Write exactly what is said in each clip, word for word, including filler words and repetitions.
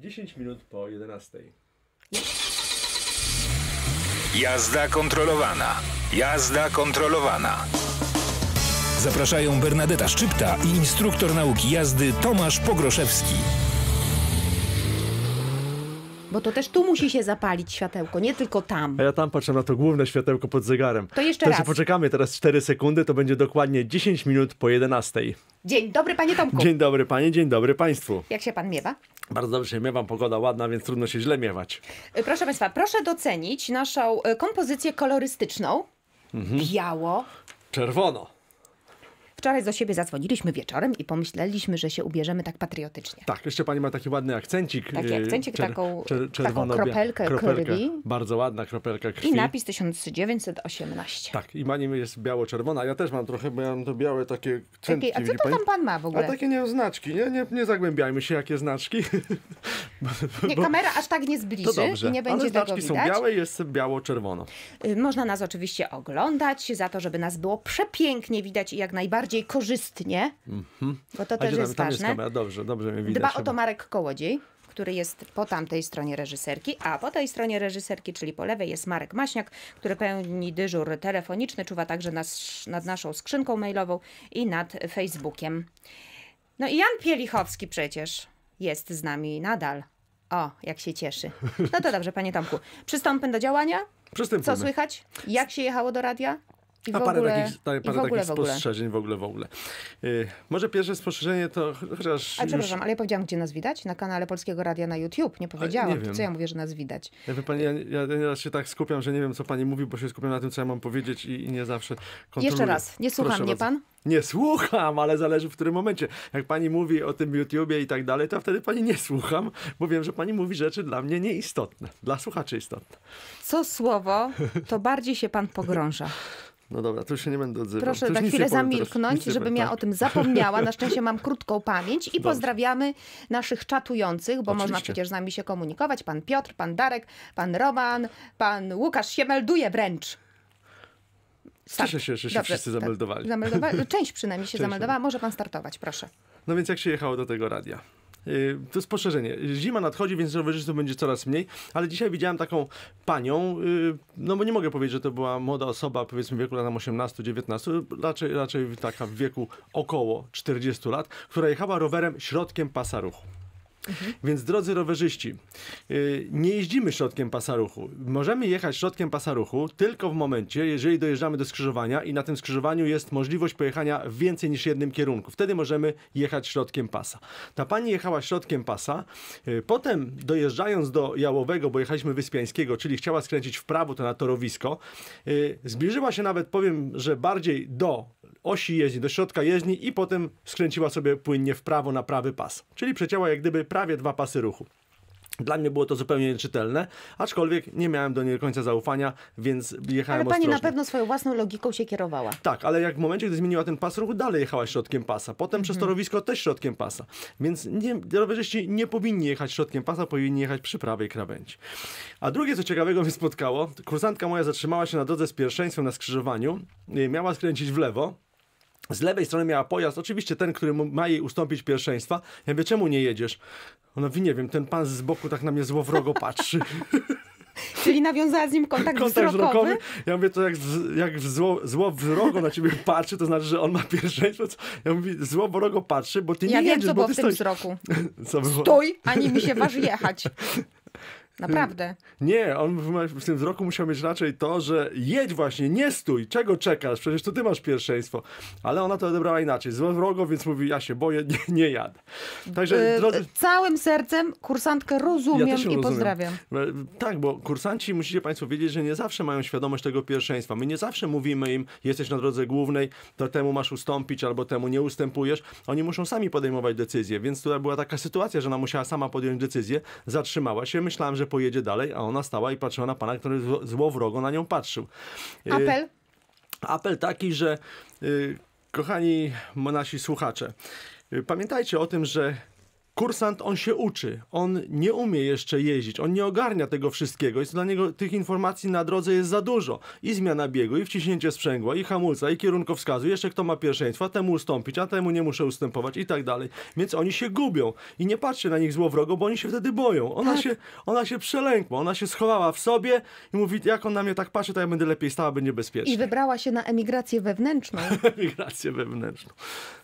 dziesięć minut po jedenastej. Jazda kontrolowana. Jazda kontrolowana. Zapraszają Bernadeta Szczypta i instruktor nauki jazdy Tomasz Pogroszewski. Bo to też tu musi się zapalić światełko, nie tylko tam. A ja tam patrzę na to główne światełko pod zegarem. To jeszcze to raz. Poczekamy teraz cztery sekundy, to będzie dokładnie dziesięć minut po jedenastej. Dzień dobry, panie Tomku. Dzień dobry panie, dzień dobry państwu. Jak się pan miewa? Bardzo dobrze się miewam, pogoda ładna, więc trudno się źle miewać. Proszę państwa, proszę docenić naszą kompozycję kolorystyczną. Mhm. Biało. Czerwono. Wczoraj do siebie zadzwoniliśmy wieczorem i pomyśleliśmy, że się ubierzemy tak patriotycznie. Tak, jeszcze pani ma taki ładny akcencik. Taki akcencik, czer, taką, czer, taką kropelkę, kropelkę krwi. Bardzo ładna kropelka krwi. I napis tysiąc dziewięćset osiemnaście. Tak, i pani jest biało-czerwona. Ja też mam trochę, bo ja mam to białe takie centki. A co to tam pan ma w ogóle? A takie nie znaczki, nie, nie, nie zagłębiajmy się, jakie znaczki. Nie, kamera aż tak nie zbliży to dobrze, i nie będzie ale tego znaczki widać. są białe i jest biało-czerwono. Można nas oczywiście oglądać za to, żeby nas było przepięknie widać i jak najbardziej korzystnie, mm-hmm. bo to A też tam, jest tam ważne. Jest kamera. Dobrze, dobrze mnie widać. Dba chyba. o to Marek Kołodziej, który jest po tamtej stronie reżyserki, a po tej stronie reżyserki, czyli po lewej, jest Marek Maśniak, który pełni dyżur telefoniczny, czuwa także nas, nad naszą skrzynką mailową i nad Facebookiem. No i Jan Pielichowski przecież jest z nami nadal. O, jak się cieszy. No to dobrze, panie Tomku. Przystąpmy do działania? Przystępujmy. Co słychać? Jak się jechało do radia? I w A parę ogóle, takich, ta, i parę w ogóle, takich w ogóle. spostrzeżeń w ogóle, w ogóle. Yy, może pierwsze spostrzeżenie to chociaż A już... przepraszam, ale ja powiedziałam, gdzie nas widać? Na kanale Polskiego Radia na YouTube. Nie powiedziałam. nie wiem. Co ja mówię, że nas widać? Ja, wie pani, ja, ja, ja się tak skupiam, że nie wiem, co pani mówi, bo się skupiam na tym, co ja mam powiedzieć i, i nie zawsze kontroluję. Jeszcze raz, nie słucha Proszę mnie bardzo. pan? Nie słucham, ale zależy w którym momencie. Jak pani mówi o tym YouTubie i tak dalej, to wtedy pani nie słucham, bo wiem, że pani mówi rzeczy dla mnie nieistotne, dla słuchaczy istotne. Co słowo, to bardziej się pan pogrąża. No dobra, to już się nie będę odzywał. Proszę to na chwilę zamilknąć, żebym ja tak. o tym zapomniała. Na szczęście mam krótką pamięć i Dobrze. pozdrawiamy naszych czatujących, bo Oczywiście. można przecież z nami się komunikować. Pan Piotr, pan Darek, pan Roman, pan Łukasz się melduje wręcz. Cieszę się, że się Dobrze, wszyscy zameldowali. Tak, zameldowali. Część przynajmniej się Część. zameldowała. Może pan startować, proszę. No więc jak się jechało do tego radia? Yy, to jest poszerzenie. Zima nadchodzi, więc rowerzystów będzie coraz mniej, ale dzisiaj widziałem taką panią, yy, no bo nie mogę powiedzieć, że to była młoda osoba, powiedzmy w wieku lat dziewiętnastu dziewiętnastu, raczej, raczej taka w wieku około czterdziestu lat, która jechała rowerem środkiem pasa ruchu. Mhm. Więc drodzy rowerzyści, yy, nie jeździmy środkiem pasa ruchu. Możemy jechać środkiem pasa ruchu tylko w momencie, jeżeli dojeżdżamy do skrzyżowania i na tym skrzyżowaniu jest możliwość pojechania w więcej niż jednym kierunku. Wtedy możemy jechać środkiem pasa. Ta pani jechała środkiem pasa, yy, potem dojeżdżając do Jałowego, bo jechaliśmy Wyspiańskiego, czyli chciała skręcić w prawo, to na torowisko, yy, zbliżyła się nawet, powiem, że bardziej do osi jezdni, do środka jezdni i potem skręciła sobie płynnie w prawo na prawy pas. Czyli przecięła jak gdyby prawie dwa pasy ruchu. Dla mnie było to zupełnie nieczytelne, aczkolwiek nie miałem do niej do końca zaufania, więc jechałem Ale pani ostrożnie. na pewno swoją własną logiką się kierowała. Tak, ale jak w momencie, gdy zmieniła ten pas ruchu, dalej jechała środkiem pasa. Potem mhm. przez torowisko też środkiem pasa. Więc nie, rowerzyści nie powinni jechać środkiem pasa, powinni jechać przy prawej krawędzi. A drugie, co ciekawego mnie spotkało, kursantka moja zatrzymała się na drodze z pierwszeństwem na skrzyżowaniu, miała skręcić w lewo. Z lewej strony miała pojazd, oczywiście ten, który ma jej ustąpić pierwszeństwa. Ja mówię, czemu nie jedziesz? Ona mówi, nie wiem, ten pan z boku tak na mnie złowrogo patrzy. Czyli nawiązała z nim kontakt, kontakt wzrokowy? wzrokowy? Ja mówię, to jak, jak zło, złowrogo na ciebie patrzy, to znaczy, że on ma pierwszeństwo. Ja mówię, złowrogo patrzy, bo ty ja nie wiem, jedziesz, co bo było ty w tym stoisz. wzroku. Co było? Stój, ani mi się waży jechać. Naprawdę. Nie, on w tym wzroku musiał mieć raczej to, że jedź właśnie, nie stój, czego czekasz, przecież to ty masz pierwszeństwo. Ale ona to odebrała inaczej, złowrogo, więc mówi, ja się boję, nie, nie jadę. Także, Yy, drodzy... Całym sercem kursantkę rozumiem Ja i rozumiem. pozdrawiam. Tak, bo kursanci, musicie państwo wiedzieć, że nie zawsze mają świadomość tego pierwszeństwa. My nie zawsze mówimy im, jesteś na drodze głównej, to temu masz ustąpić albo temu nie ustępujesz. Oni muszą sami podejmować decyzje, więc tutaj była taka sytuacja, że ona musiała sama podjąć decyzję, zatrzymała się, myślałam, że pojedzie dalej, a ona stała i patrzyła na pana, który zło, złowrogo na nią patrzył. Apel? Apel taki, że yy, kochani nasi słuchacze, yy, pamiętajcie o tym, że kursant, on się uczy, on nie umie jeszcze jeździć, on nie ogarnia tego wszystkiego, jest dla niego tych informacji na drodze jest za dużo. I zmiana biegu, i wciśnięcie sprzęgła, i hamulca, i kierunkowskazu, jeszcze kto ma pierwszeństwo, a temu ustąpić, a temu nie muszę ustępować i tak dalej. Więc oni się gubią i nie patrzcie na nich złowrogo, bo oni się wtedy boją. Ona, Tak. się, ona się przelękła, ona się schowała w sobie i mówi, jak on na mnie tak patrzy, to ja będę lepiej stała, będzie bezpiecznie. I wybrała się na emigrację wewnętrzną. Migrację wewnętrzną.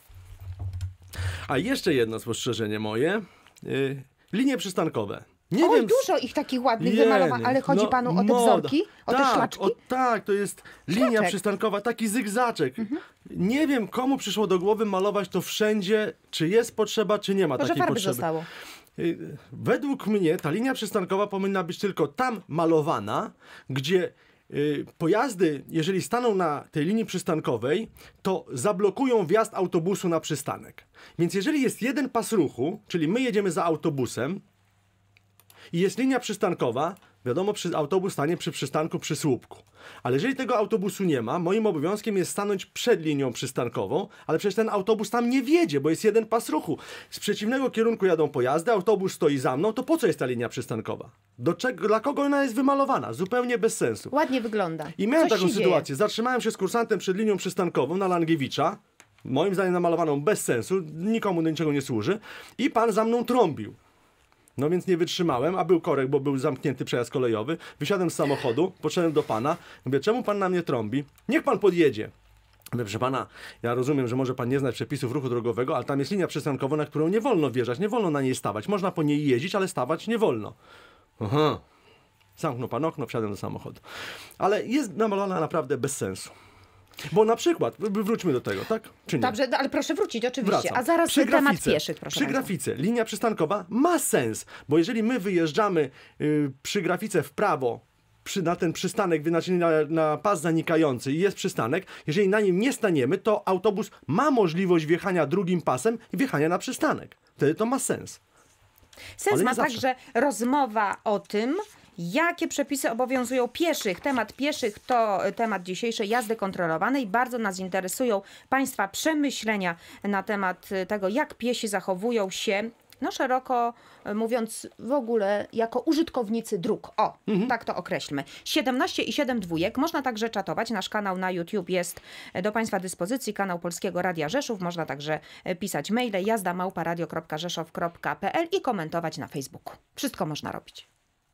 A jeszcze jedno spostrzeżenie moje. Yy, linie przystankowe. Nie Oj, wiem, dużo ich takich ładnych Jeny, wymalowań, ale chodzi no, panu o te moda. wzorki? O te tak, szlaczki? O, tak, to jest linia Szlaczek. przystankowa, taki zygzaczek. Mhm. Nie wiem, komu przyszło do głowy malować to wszędzie, czy jest potrzeba, czy nie ma Może takiej farby potrzeby. zostało. Y, Według mnie ta linia przystankowa powinna być tylko tam malowana, gdzie y, pojazdy, jeżeli staną na tej linii przystankowej, to zablokują wjazd autobusu na przystanek. Więc jeżeli jest jeden pas ruchu, czyli my jedziemy za autobusem i jest linia przystankowa, wiadomo, przy, autobus stanie przy przystanku przy słupku. Ale jeżeli tego autobusu nie ma, moim obowiązkiem jest stanąć przed linią przystankową, ale przecież ten autobus tam nie wjedzie, bo jest jeden pas ruchu. Z przeciwnego kierunku jadą pojazdy, autobus stoi za mną, to po co jest ta linia przystankowa? Do czego, dla kogo ona jest wymalowana? Zupełnie bez sensu. Ładnie wygląda. I miałem Coś taką się dzieje. sytuację. Zatrzymałem się z kursantem przed linią przystankową na Langiewicza, moim zdaniem namalowaną bez sensu, nikomu do niczego nie służy, i pan za mną trąbił. No więc nie wytrzymałem, a był korek, bo był zamknięty przejazd kolejowy. Wysiadłem z samochodu, poszedłem do pana. Mówię, czemu pan na mnie trąbi? Niech pan podjedzie. Mówię, proszę pana, ja rozumiem, że może pan nie znać przepisów ruchu drogowego, ale tam jest linia przystankowa, na którą nie wolno wjeżdżać, nie wolno na niej stawać. Można po niej jeździć, ale stawać nie wolno. Aha. Zamknął pan okno, wsiadłem do samochodu. Ale jest namalowana naprawdę bez sensu. Bo na przykład, wróćmy do tego, tak? Czy nie? Dobrze, no, ale proszę wrócić, oczywiście. Wracam. A zaraz Przy temat grafice, pieszych, proszę Przy bardzo. grafice linia przystankowa ma sens, bo jeżeli my wyjeżdżamy y, przy grafice w prawo, przy, na ten przystanek, znaczy na, na pas zanikający i jest przystanek, jeżeli na nim nie staniemy, to autobus ma możliwość wjechania drugim pasem i wjechania na przystanek. Wtedy to ma sens. Sens Ale nie ma zawsze. także rozmowa o tym, jakie przepisy obowiązują pieszych. Temat pieszych to temat dzisiejszej jazdy kontrolowanej. Bardzo nas interesują Państwa przemyślenia na temat tego, jak piesi zachowują się, no szeroko mówiąc w ogóle, jako użytkownicy dróg. O, Mhm. tak to określmy. siedemnaście i siedem dwójek. Można także czatować. Nasz kanał na YouTube jest do Państwa dyspozycji. Kanał Polskiego Radia Rzeszów. Można także pisać maile jazda małpa radio kropka rzeszów kropka p l i komentować na Facebooku. Wszystko można robić.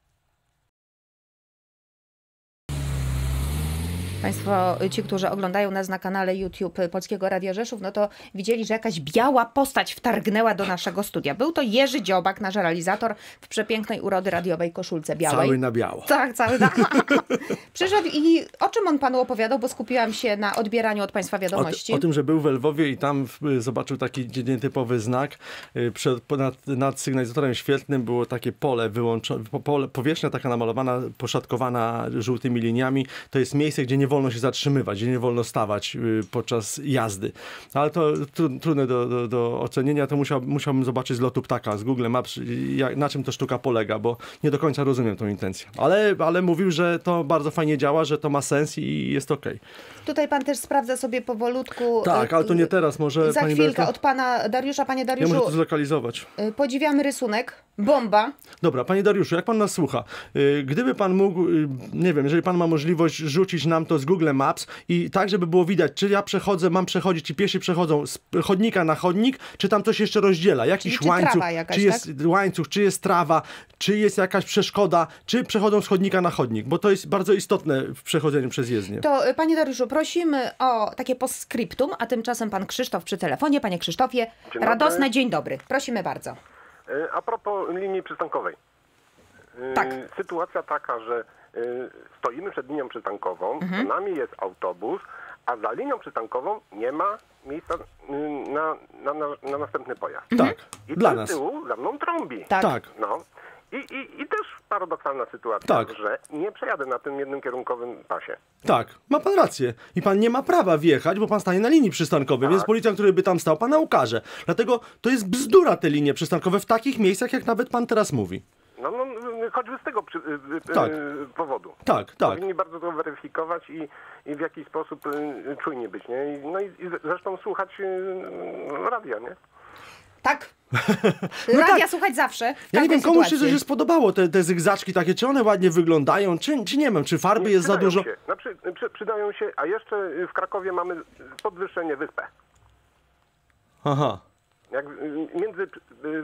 Państwo, ci, którzy oglądają nas na kanale YouTube Polskiego Radia Rzeszów, no to widzieli, że jakaś biała postać wtargnęła do naszego studia. Był to Jerzy Dziobak, nasz realizator, w przepięknej urody radiowej koszulce białej. Cały na biało. Tak, cały na... Przyszedł i o czym on panu opowiadał, bo skupiłam się na odbieraniu od państwa wiadomości. O, o tym, że był w Lwowie i tam y, zobaczył taki nietypowy znak. Y, przed, ponad, nad sygnalizatorem świetlnym było takie pole wyłączone, po, pole, powierzchnia taka namalowana, poszatkowana żółtymi liniami. To jest miejsce, gdzie nie wolno się zatrzymywać, gdzie nie wolno stawać y, podczas jazdy. Ale to tru, trudne do, do, do ocenienia, to musiał, musiałbym zobaczyć z lotu ptaka, z Google Maps, jak, na czym to sztuka polega, bo nie do końca rozumiem tą intencję. Ale, ale mówił, że to bardzo fajnie działa, że to ma sens i jest okej. Tutaj pan też sprawdza sobie powolutku. Tak, ale to nie teraz, może Za pani chwilkę Berto? od pana Dariusza. Panie Ja Dariuszu, muszę to zlokalizować. y, podziwiamy rysunek. Bomba. Dobra, panie Dariuszu, jak pan nas słucha, y, gdyby pan mógł, y, nie wiem, jeżeli pan ma możliwość rzucić nam to z Google Maps i tak, żeby było widać, czy ja przechodzę, mam przechodzić, czy piesi przechodzą z chodnika na chodnik, czy tam coś jeszcze rozdziela, jakiś Czyli czy łańcuch, trawa jakaś, czy jest łańcuch, czy jest trawa, czy jest jakaś przeszkoda, czy przechodzą z chodnika na chodnik, bo to jest bardzo istotne w przechodzeniu przez jezdnię. To y, panie Dariuszu, prosimy o takie postscriptum, a tymczasem pan Krzysztof przy telefonie. Panie Krzysztofie, Dzień dobry. radosne dzień dobry. Prosimy bardzo. E, A propos linii przystankowej. E, Tak. Sytuacja taka, że e, stoimy przed linią przystankową, Mhm. za nami jest autobus, a za linią przystankową nie ma miejsca e, na, na, na, na następny pojazd. Tak, I dla ten nas. z tyłu za mną trąbi. Tak. Tak, No. I, i, I też paradoksalna sytuacja, Tak. że nie przejadę na tym jednym kierunkowym pasie. tak, ma pan rację. I pan nie ma prawa wjechać, bo pan stanie na linii przystankowej, więc policjant, który by tam stał, pana ukaże. Dlatego to jest bzdura te linie przystankowe w takich miejscach, jak nawet pan teraz mówi. No, no choćby z tego przy, e, Tak. e, powodu. Tak, tak. Powinni bardzo to weryfikować i, i w jakiś sposób y, czujni być, nie? I, no i, i zresztą słuchać y, radia, nie? Tak. No Radia tak. słuchać zawsze. W Ja nie każdej wiem, komuś się sytuacji. coś się spodobało, te, te zygzaczki takie, czy one ładnie wyglądają, czy, czy nie wiem, czy farby jest za Przydają dużo. Się. No, przy, przy, przydają się, a jeszcze w Krakowie mamy podwyższenie wyspę. Aha. Jak y, między y,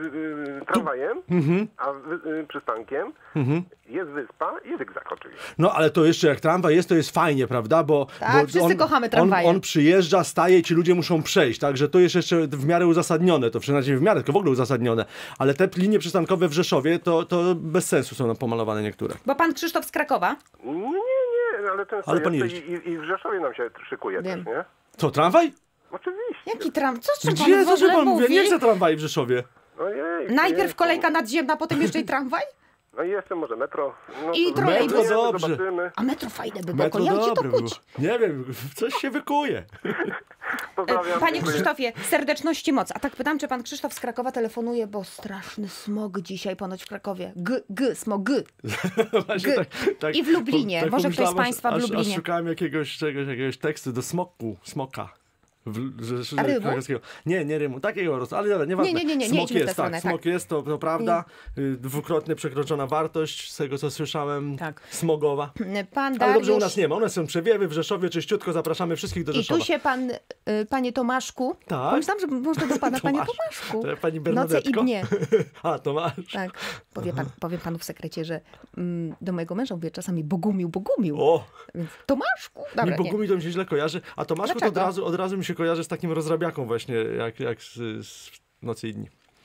y, tramwajem a wy, y, przystankiem jest wyspa i zygzak oczywiście. No ale to jeszcze jak tramwaj jest, to jest fajnie, prawda? Bo, Tak, bo wszyscy kochamy tramwaje. On, on przyjeżdża, staje i ci ludzie muszą przejść, także to jest jeszcze w miarę uzasadnione, to przynajmniej w miarę, tylko w ogóle uzasadnione. Ale te linie przystankowe w Rzeszowie, to, to bez sensu są nam pomalowane niektóre. Bo pan Krzysztof z Krakowa. Nie, nie, nie, ale często Ale pan jest jeździ. i, i w Rzeszowie nam się szykuje Wiem. też, nie? Co, tramwaj? Oczywiście. Jaki tram? Co czym pan Gdzie? w Co się ogóle pan mówi? mówi? Nie chcę tramwaj w Rzeszowie. Ojej, Najpierw ojejku. kolejka nadziemna, potem jeszcze i tramwaj? No i jeszcze może metro. No, I to trolejbus. zobaczymy, Metro dobrze. Zobaczymy. A metro fajne by było. Metro Ja ci to dobre kuć. było. Nie wiem, coś się wykuje. Pozdrawiam. Panie dziękuję. Krzysztofie, serdeczności moc. A tak pytam, czy pan Krzysztof z Krakowa telefonuje, bo straszny smog dzisiaj ponoć w Krakowie. G, g, smog, g. Właśnie G. I w Lublinie. tak Może ktoś z pomyślałem, państwa w aż, Lublinie. Aż szukałem jakiegoś, czegoś, jakiegoś tekstu do smoku, smoka. W, że, że, A rymu? krakowskiego. Nie, nie rymu, takiego rostu, ale dobra, nieważne. Nie, nie, nie, nie, nie smok idźmy w tę jest, tak, stronę, smok tak. jest, to, to prawda. Y, Dwukrotnie przekroczona wartość, z tego co słyszałem, Tak. smogowa. Pan Ale Dariusz... dobrze u nas nie ma, u nas są przewiewy w Rzeszowie, czyściutko, zapraszamy wszystkich do I Rzeszowa. tu się pan, y, panie Tomaszku, Tak? pomyślałam, że można do pana, panie Tomasz. Tomaszku. To pani Noce i Bernadetko? dnie. A, Tomasz. Tak. Powie pan, powiem panu w sekrecie, że mm, do mojego męża mówię czasami Bogumił, Bogumił. O, Więc Tomaszku. Dobra, mi nie. Bogumi to mi się źle kojarzy, a Tomaszku to od Dlaczego? razu, od razu mi się kojarzy z takim rozrabiaką właśnie, jak, jak z, z Nocy i Dni.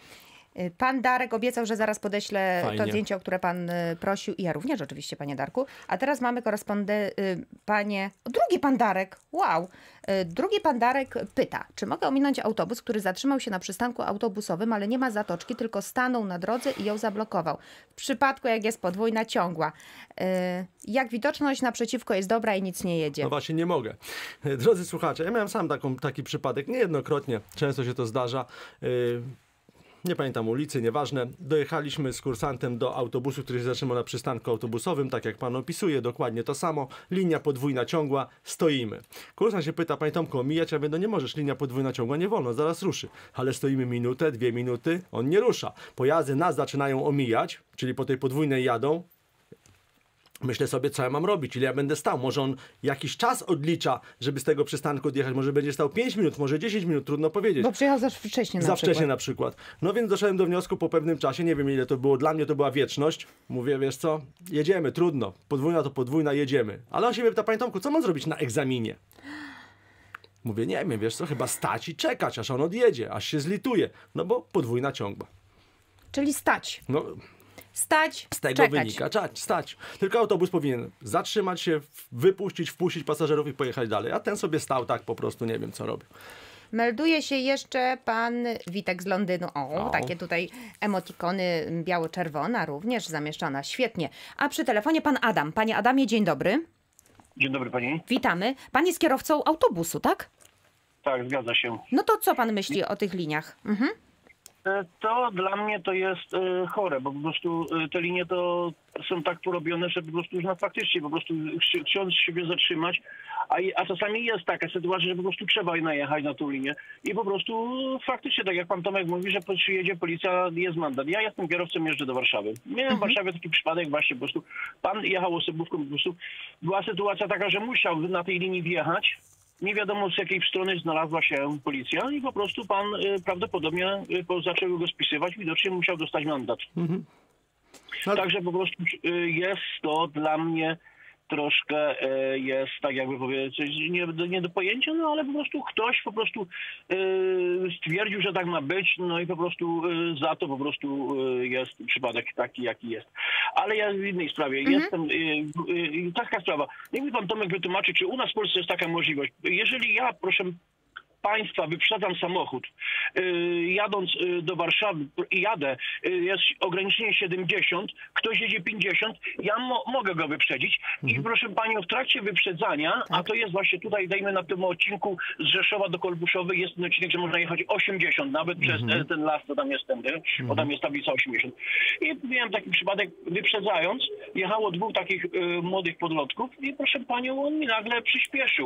Y, Pan Darek obiecał, że zaraz podeślę Fajnie. to zdjęcie, o które pan y, prosił. I ja również oczywiście, panie Darku. A teraz mamy korespondę, y, panie... O, drugi pan Darek. Wow. Y, drugi pan Darek pyta, czy mogę ominąć autobus, który zatrzymał się na przystanku autobusowym, ale nie ma zatoczki, tylko stanął na drodze i ją zablokował. W przypadku, jak jest podwójna ciągła. Y, jak widoczność naprzeciwko jest dobra i nic nie jedzie. No właśnie, nie mogę. Drodzy słuchacze, ja miałem sam taką, taki przypadek, niejednokrotnie, często się to zdarza. Yy, nie pamiętam ulicy, nieważne. Dojechaliśmy z kursantem do autobusu, który się zatrzymał na przystanku autobusowym, tak jak pan opisuje, dokładnie to samo. Linia podwójna ciągła, stoimy. Kursant się pyta, panie Tomku, omijać? Ja mówię, no nie możesz, linia podwójna ciągła nie wolno, zaraz ruszy. Ale stoimy minutę, dwie minuty, on nie rusza. Pojazdy nas zaczynają omijać, czyli po tej podwójnej jadą. Myślę sobie, co ja mam robić, ile ja będę stał. Może on jakiś czas odlicza, żeby z tego przystanku odjechać. Może będzie stał pięć minut, może dziesięć minut, trudno powiedzieć. Bo przyjechał za wcześnie na Za przykład. wcześnie na przykład. No więc doszedłem do wniosku po pewnym czasie, nie wiem ile to było, dla mnie to była wieczność. Mówię, wiesz co, jedziemy, trudno. Podwójna to podwójna, jedziemy. Ale on się mnie pyta, panie Tomku, co mam zrobić na egzaminie? Mówię, nie wiem, wiesz co, chyba stać i czekać, aż on odjedzie, aż się zlituje. No bo podwójna ciągła. Czyli stać. No, Stać, z tego czekać. wynika, czać, stać. Tylko autobus powinien zatrzymać się, wypuścić, wpuścić pasażerów i pojechać dalej. A ten sobie stał tak po prostu, nie wiem co robił. Melduje się jeszcze pan Witek z Londynu. O, O. takie tutaj emotikony biało-czerwona również zamieszczona. Świetnie. A przy telefonie pan Adam. Panie Adamie, dzień dobry. Dzień dobry pani. Witamy. Pan jest kierowcą autobusu, tak? Tak, zgadza się. No to co pan myśli o tych liniach? Mhm. E, To dla mnie to jest e, chore, bo po prostu e, te linie to są tak porobione, że po prostu już no, faktycznie po prostu chci- chcąc siebie zatrzymać, a, i- a czasami jest taka sytuacja, że po prostu trzeba najechać na tą linię i po prostu faktycznie, tak jak pan Tomek mówi, że przyjedzie policja, jest mandat. Ja jestem kierowcą, jeżdżę do Warszawy. Miałem w Warszawie taki przypadek właśnie po prostu, pan jechał osobówką, po prostu była sytuacja taka, że musiał na tej linii wjechać. Nie wiadomo z jakiej strony znalazła się policja i po prostu pan y, prawdopodobnie y, po, zaczął go spisywać, widocznie musiał dostać mandat. No, Także po prostu y, jest to dla mnie troszkę y, jest, tak jakby powiedzieć, nie, nie do pojęcia, no ale po prostu ktoś po prostu y, stwierdził, że tak ma być, no i po prostu y, za to po prostu y, jest przypadek taki, jaki jest. Ale ja w innej sprawie jestem, y, y, taka sprawa, niech mi pan Tomek wytłumaczy, czy u nas w Polsce jest taka możliwość. Jeżeli ja, proszę państwa, wyprzedzam samochód, yy, jadąc yy, do Warszawy i jadę, yy, jest ograniczenie siedemdziesiąt, ktoś jedzie pięćdziesiąt, ja mo mogę go wyprzedzić i proszę panią, w trakcie wyprzedzania, a to jest właśnie tutaj, dajmy na tym odcinku z Rzeszowa do Kolbuszowej, jest ten odcinek, że można jechać osiemdziesiąt, nawet przez e, ten las, to tam jest ten, nie? Bo tam jest tablica osiemdziesiąt. I miałem taki przypadek, wyprzedzając, jechało dwóch takich yy, młodych podlotków i proszę panią, on mi nagle przyspieszył.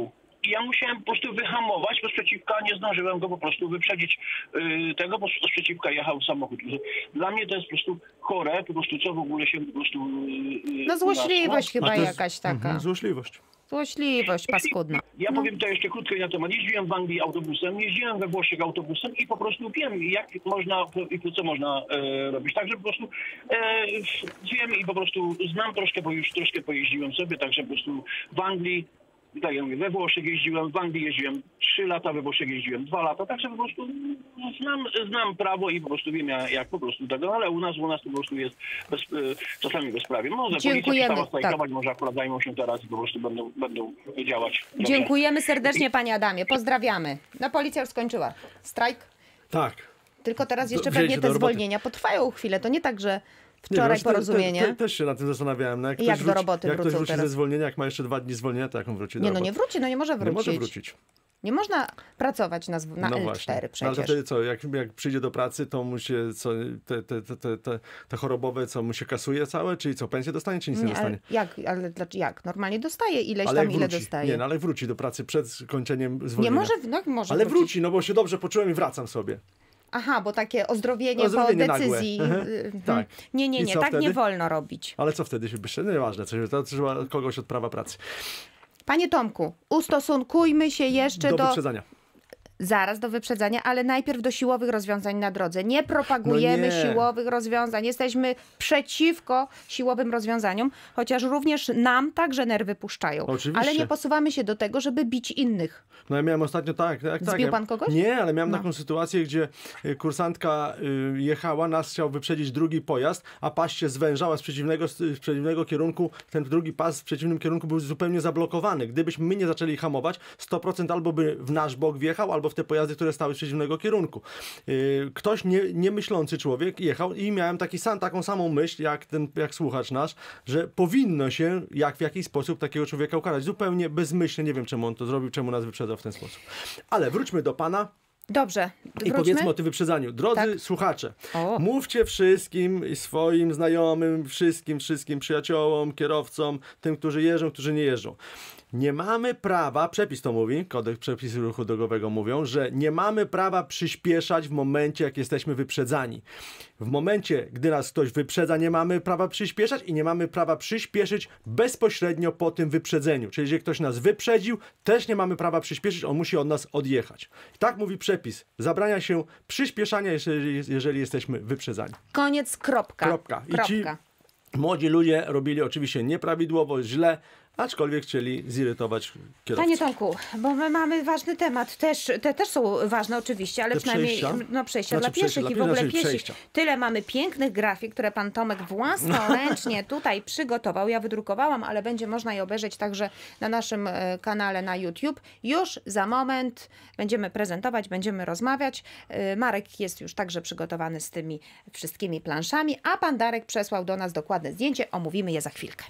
i ja musiałem po prostu wyhamować, bo z przeciwka nie zdążyłem go po prostu wyprzedzić yy, tego, bo z przeciwka jechał samochód. Dla mnie to jest po prostu chore, po prostu co w ogóle się po prostu... Yy, No złośliwość chyba jest- jakaś taka. Mhm, złośliwość. Złośliwość paskudna. Ja powiem to jeszcze krótko na temat. Jeździłem w Anglii autobusem, jeździłem we Włoszech autobusem i po prostu wiem, jak można i co można e, robić. Także po prostu e, wiem i po prostu znam troszkę, bo już troszkę pojeździłem sobie, także po prostu w Anglii, tak jak mówię, we Włoszech jeździłem, w Anglii jeździłem trzy lata, we Włoszech jeździłem dwa lata, także po prostu znam, znam prawo i po prostu wiem jak, jak po prostu tego, ale u nas, u nas to po prostu jest bez, czasami bezprawie. Może Dziękujemy, policja przestała strajkować, tak. może akurat zajmą się teraz i po prostu będą, będą działać. Dobrze. Dziękujemy serdecznie, panie Adamie. Pozdrawiamy. No policja już skończyła strajk. Tak. Tylko teraz jeszcze wzięli pewnie się te do roboty. zwolnienia potrwają chwilę. To nie tak, że Nie, wczoraj właśnie te- porozumienie. Te, te, też się nad tym zastanawiałem. No jak Jak ktoś do wróci, roboty jak ktoś wrócą wróci teraz? ze zwolnienia, jak ma jeszcze dwa dni zwolnienia, to jak on wróci do Nie, no roboty? nie wróci, no nie może Nie wrócić. może wrócić. Nie można pracować na, zw- na No L właśnie. cztery No, ale to przecież. wtedy co, jak, jak przyjdzie do pracy, to mu się co, te, te, te, te, te, te chorobowe, co mu się kasuje całe, czyli co, pensję dostanie, czy nic nie, Nie, ale dostanie? jak, ale dlaczego- jak? Normalnie dostaje ileś Ale tam, jak ile wróci, dostaje. nie, no ale wróci do pracy przed skończeniem Nie zwolnienia. może, no, może Ale wrócić. wróci, no bo się dobrze poczułem i wracam sobie. Aha, bo takie ozdrowienie, Ozdrowienie po nagłe. decyzji. Mhm. y, Tak. Nie, nie, I nie, co tak wtedy? nie wolno robić. Ale co wtedy się wyszło? No nieważne, coś, to trzeba kogoś od prawa pracy. Panie Tomku, ustosunkujmy się jeszcze Do do... wyprzedzania. Zaraz do wyprzedzania, ale najpierw do siłowych rozwiązań na drodze. Nie propagujemy No nie. siłowych rozwiązań. Jesteśmy przeciwko siłowym rozwiązaniom, chociaż również nam także nerwy puszczają. Oczywiście. Ale nie posuwamy się do tego, żeby bić innych. No ja miałem ostatnio tak. tak tak, Zbił ja, pan kogoś? Nie, ale miałem No. taką sytuację, gdzie y, kursantka y, jechała, nas chciał wyprzedzić drugi pojazd, a pas się zwężała z przeciwnego, z przeciwnego kierunku. Ten drugi pas w przeciwnym kierunku był zupełnie zablokowany. Gdybyśmy my nie zaczęli hamować, sto procent albo by w nasz bok wjechał, albo w te pojazdy, które stały z przeciwnego kierunku. Y, ktoś nie, niemyślący człowiek jechał i miałem taki sam, taką samą myśl, jak ten, jak słuchacz nasz, że powinno się jak w jakiś sposób takiego człowieka ukarać. Zupełnie bezmyślnie, nie wiem czemu on to zrobił, czemu nas wyprzedzał w ten sposób. Ale wróćmy do pana Dobrze, i wróćmy. powiedzmy o tym wyprzedzaniu. Drodzy Tak. słuchacze, O. mówcie wszystkim swoim znajomym, wszystkim, wszystkim przyjaciołom, kierowcom, tym, którzy jeżdżą, którzy nie jeżdżą. Nie mamy prawa, przepis to mówi, kodeks przepisy ruchu drogowego mówią, że nie mamy prawa przyspieszać w momencie, jak jesteśmy wyprzedzani. W momencie, gdy nas ktoś wyprzedza, nie mamy prawa przyspieszać i nie mamy prawa przyspieszyć bezpośrednio po tym wyprzedzeniu. Czyli jeżeli ktoś nas wyprzedził, też nie mamy prawa przyspieszyć, on musi od nas odjechać. I tak mówi przepis. Zabrania się przyspieszania, jeżeli, jeżeli jesteśmy wyprzedzani. Koniec, kropka. Kropka. I ci Kropka. młodzi ludzie robili oczywiście nieprawidłowo, źle, aczkolwiek chcieli zirytować kierowcę. Panie Tomku, bo my mamy ważny temat. Też, te też są ważne oczywiście, ale Te przynajmniej przejścia? no, przejścia Znaczy dla pieszych przejścia i w dla ogóle pieszych, piesi. przejścia. Tyle mamy pięknych grafik, które pan Tomek własnoręcznie tutaj przygotował. Ja wydrukowałam, ale będzie można je obejrzeć także na naszym e, kanale na YouTube. Już za moment będziemy prezentować, będziemy rozmawiać. E, Marek jest już także przygotowany z tymi wszystkimi planszami, a pan Darek przesłał do nas dokładne zdjęcie. Omówimy je za chwilkę.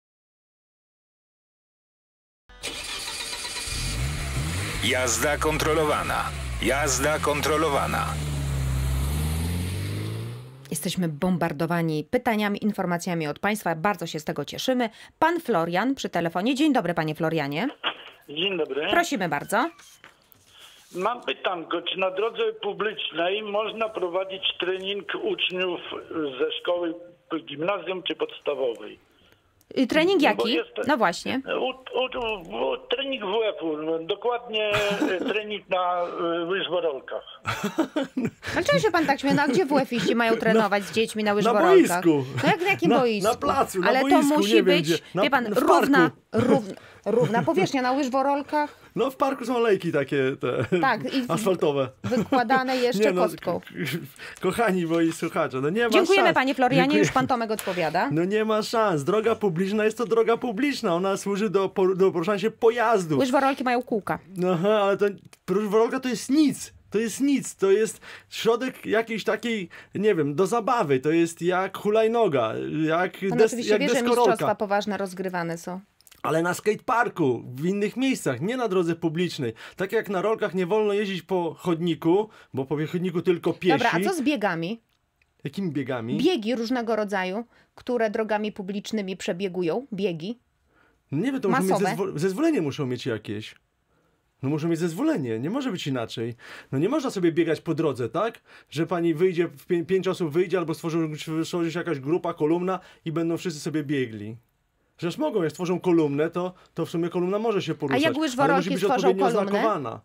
Jazda kontrolowana. Jazda kontrolowana. Jesteśmy bombardowani pytaniami, informacjami od Państwa. Bardzo się z tego cieszymy. Pan Florian przy telefonie. Dzień dobry, panie Florianie. Dzień dobry. Prosimy bardzo. Mam pytanko, czy na drodze publicznej można prowadzić trening uczniów ze szkoły gimnazjum czy podstawowej? Y, Trening No bo jaki? jest- No właśnie. U, u, u, trening W F-u, dokładnie trening na y, łyżworolkach. Dlaczego się pan tak śmieje? No a gdzie W F-iści mają trenować z dziećmi na Na łyżworolkach? boisku. No jak na jakim Na- boisku? na placu, na Ale boisku, to musi nie wiem być, gdzie. Na- wie pan, w równa, parku. równa, równa powierzchnia na łyżworolkach. No w parku są lejki takie te Tak, i- asfaltowe. Wykładane jeszcze no, kostką. k- kochani moi słuchacze, no nie ma Dziękujemy szans. panie Florianie, Dziękuję. już pan Tomek odpowiada. No nie ma szans. Droga publiczna jest to droga publiczna. Ona służy do, por- do poruszania się pojazdów. Łyżworolki mają kółka. No, aha, ale to łyżworolka to jest nic. To jest nic. To jest środek jakiejś takiej, nie wiem, do zabawy. To jest jak hulajnoga, jak, Pan des, oczywiście jak wie, że mistrzostwa deskorolka. poważne rozgrywane są. Ale na skateparku, w innych miejscach, nie na drodze publicznej. Tak jak na rolkach nie wolno jeździć po chodniku, bo po chodniku tylko piesi. Dobra, a co z biegami? Jakimi biegami? Biegi różnego rodzaju, które drogami publicznymi przebiegują. Biegi. Nie wiem, to muszą mieć Masowe. zezwo- zezwolenie muszą mieć jakieś. No muszą mieć zezwolenie, nie może być inaczej. No nie można sobie biegać po drodze, tak? Że pani wyjdzie, pię pięć osób wyjdzie, albo stworzy, stworzy się jakaś grupa, kolumna i będą wszyscy sobie biegli. Przecież mogą, jak stworzą kolumnę, to, to w sumie kolumna może się poruszać. A jak łyżworolki ale musi być stworzą odpowiednio kolumnę? oznakowana.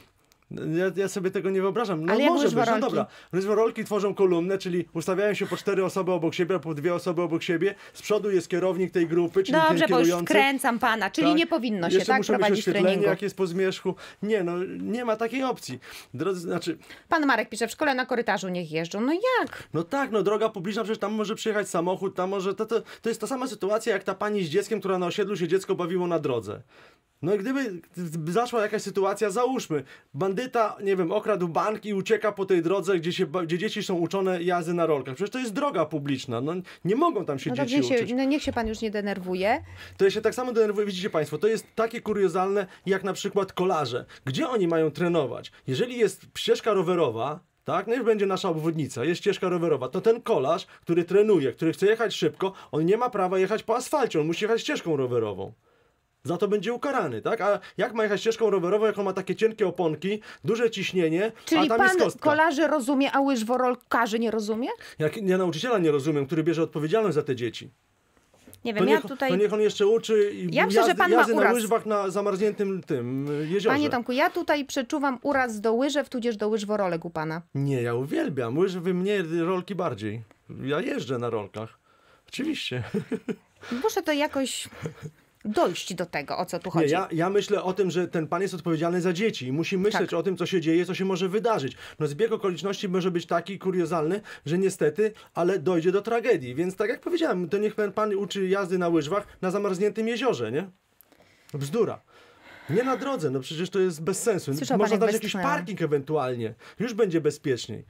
Ja, ja sobie tego nie wyobrażam. No Ale jak może być, no łyżworolki? dobra. Łyżworolki tworzą kolumnę, czyli ustawiają się po cztery osoby obok siebie, po dwie osoby obok siebie. Z przodu jest kierownik tej grupy, czyli Dobrze, ten bo już kierujący. wkręcam pana, czyli Tak. nie powinno się Jeszcze tak muszą mieć prowadzić oświetlenie, treningu. jak jest po zmierzchu. Nie, no nie ma takiej opcji. Drodzy, znaczy, Pan Marek pisze, w szkole na korytarzu niech jeżdżą. No jak? no tak, no droga publiczna, przecież tam może przyjechać samochód, tam może, to, to, to jest ta sama sytuacja jak ta pani z dzieckiem, która na osiedlu się dziecko bawiło na drodze. No i gdyby zaszła jakaś sytuacja, załóżmy, bandyta, nie wiem, okradł bank i ucieka po tej drodze, gdzie, się, gdzie dzieci są uczone jazdy na rolkach. Przecież to jest droga publiczna, no nie mogą tam się No dzieci dobrze, uczyć. się, no niech się pan już nie denerwuje. To ja się tak samo denerwuję, widzicie państwo, to jest takie kuriozalne jak na przykład kolarze. Gdzie oni mają trenować? Jeżeli jest ścieżka rowerowa, tak, no już będzie nasza obwodnica, jest ścieżka rowerowa, to ten kolarz, który trenuje, który chce jechać szybko, on nie ma prawa jechać po asfalcie, on musi jechać ścieżką rowerową. Za to będzie ukarany, tak? A jak ma jechać ścieżką rowerową, jak on ma takie cienkie oponki, duże ciśnienie, Czyli a tam pan jest kostka. kolarzy rozumie, a łyżworolkarzy nie rozumie? Jak ja nauczyciela nie rozumiem, który bierze odpowiedzialność za te dzieci. Nie To wiem, niech, ja tutaj... to niech on jeszcze uczy i Ja myślę, że jazdy, pan ma jazdy na uraz. łyżwach na zamarzniętym tym jeziorze. Panie Tomku, ja tutaj przeczuwam uraz do łyżew, tudzież do łyżworolek u pana. Nie, ja uwielbiam. Łyżwy mnie, rolki bardziej. Ja jeżdżę na rolkach. Oczywiście. Muszę to jakoś dojść do tego, o co tu Nie, chodzi. ja, ja myślę o tym, że ten pan jest odpowiedzialny za dzieci i musi myśleć Tak. o tym, co się dzieje, co się może wydarzyć. No zbieg okoliczności może być taki kuriozalny, że niestety, ale dojdzie do tragedii. Więc tak jak powiedziałem, to niech ten pan uczy jazdy na łyżwach na zamarzniętym jeziorze, nie? Bzdura. Nie na drodze, no przecież to jest bez sensu. Słyszał pan, Można jak dać jakiś westchnęłam. parking ewentualnie. Już będzie bezpieczniej.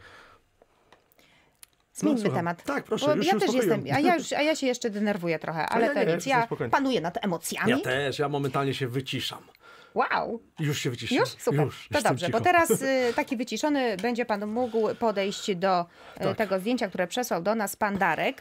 Zmieńmy słucham. temat. Tak, proszę, Bo już ja się też uspokoiłem. jestem, a ja, już, a ja się jeszcze denerwuję trochę, ale ja to nie, nic. jestem Ja spokojny. panuję nad emocjami. Ja też, ja momentalnie się wyciszam. Wow. Już się wyciszam. Już? Super. Już, to jestem dobrze, cicho. bo teraz y, taki wyciszony będzie pan mógł podejść do y, Tak. tego zdjęcia, które przesłał do nas pan Darek.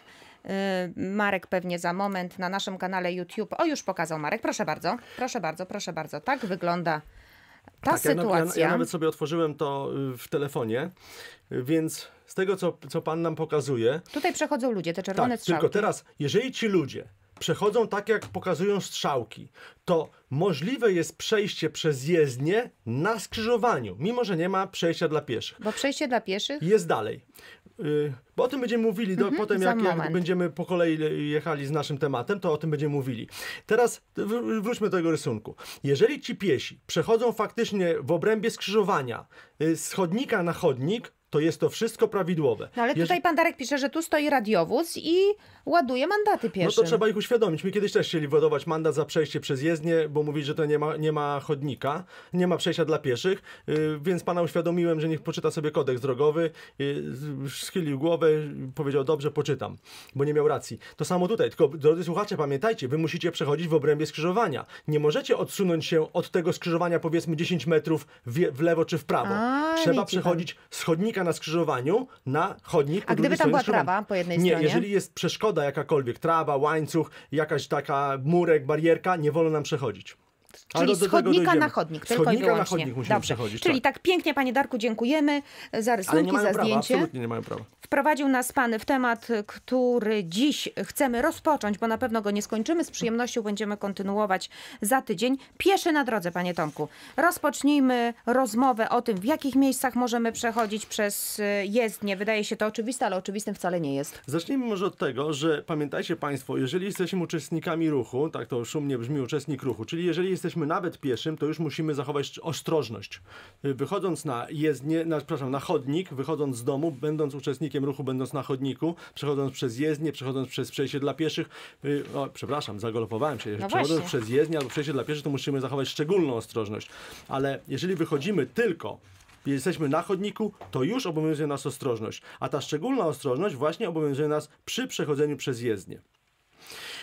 Y, Marek pewnie za moment na naszym kanale YouTube. O, już pokazał Marek. Proszę bardzo, proszę bardzo, proszę bardzo. Tak wygląda ta Tak, ja, na- sytuacja. ja, ja nawet sobie otworzyłem to y, w telefonie, y, więc z tego, co, co pan nam pokazuje, Tutaj przechodzą ludzie, te czerwone tak, strzałki. tylko teraz, jeżeli ci ludzie przechodzą tak, jak pokazują strzałki, to możliwe jest przejście przez jezdnię na skrzyżowaniu, mimo że nie ma przejścia dla pieszych. Bo przejście dla pieszych? Jest dalej. Y, Bo o tym będziemy mówili do, potem, za jak, jak moment. będziemy po kolei jechali z naszym tematem, to o tym będziemy mówili. Teraz wr- wróćmy do tego rysunku. Jeżeli ci piesi przechodzą faktycznie w obrębie skrzyżowania y, z chodnika na chodnik, to jest to wszystko prawidłowe. No ale Jeż- tutaj pan Darek pisze, że tu stoi radiowóz i ładuje mandaty No pieszym. to trzeba ich uświadomić. My kiedyś też chcieli wyładować mandat za przejście przez jezdnię, bo mówić, że to nie ma, nie ma chodnika, nie ma przejścia dla pieszych, yy, więc pana uświadomiłem, że niech poczyta sobie kodeks drogowy, yy, schylił głowę, powiedział, dobrze, poczytam, bo nie miał racji. To samo tutaj, tylko drodzy słuchacze, pamiętajcie, wy musicie przechodzić w obrębie skrzyżowania. Nie możecie odsunąć się od tego skrzyżowania powiedzmy dziesięć metrów w, w lewo czy w prawo. A, Trzeba widzi przechodzić z chodnika na skrzyżowaniu na chodnik po A gdyby drugiej tam była stronie trawa po jednej nie, stronie? jeżeli jest przeszkoda jakakolwiek, trawa, łańcuch, jakaś taka murek, barierka, nie wolno nam przechodzić. Ale Czyli do- do z tego chodnika dojdziemy. na chodnik, Z tylko i chodnika wyłącznie. na chodnik musimy Dobrze. przechodzić. Czyli tak. tak pięknie, panie Darku, dziękujemy za Ale rysunki, nie mają za prawa, zdjęcie. absolutnie nie mają prawa. Wprowadził nas pan w temat, który dziś chcemy rozpocząć, bo na pewno go nie skończymy. Z przyjemnością będziemy kontynuować za tydzień. Pieszy na drodze, panie Tomku. Rozpocznijmy rozmowę o tym, w jakich miejscach możemy przechodzić przez y, jezdnię. Wydaje się to oczywiste, ale oczywistym wcale nie jest. Zacznijmy może od tego, że pamiętajcie państwo, jeżeli jesteśmy uczestnikami ruchu, tak to szumnie brzmi uczestnik ruchu, czyli jeżeli jesteśmy nawet pieszym, to już musimy zachować ostrożność. Wychodząc na jezdnię, na, przepraszam, na chodnik, wychodząc z domu, będąc uczestnikiem ruchu, będąc na chodniku, przechodząc przez jezdnię, przechodząc przez przejście dla pieszych, yy, o, przepraszam, zagalopowałem się, No przechodząc właśnie. przez jezdnię albo przejście dla pieszych, to musimy zachować szczególną ostrożność. Ale jeżeli wychodzimy tylko jesteśmy na chodniku, to już obowiązuje nas ostrożność. A ta szczególna ostrożność właśnie obowiązuje nas przy przechodzeniu przez jezdnię.